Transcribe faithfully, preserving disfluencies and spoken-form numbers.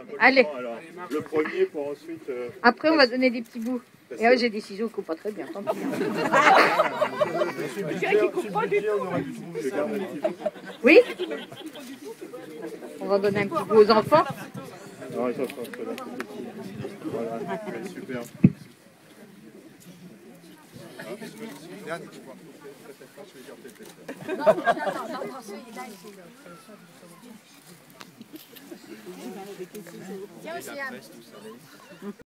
Allez. Alors, le premier pour ensuite... Euh... Après, on va donner des petits bouts. Et là, j'ai des ciseaux qui coupent pas très bien. Tant pis. Oui. On va donner un petit bout aux enfants. Non, ça sera cela. Voilà, super. Dernier, tu vois. Non, non, non, non, celui-là, il est... Tiens aussi, Anne.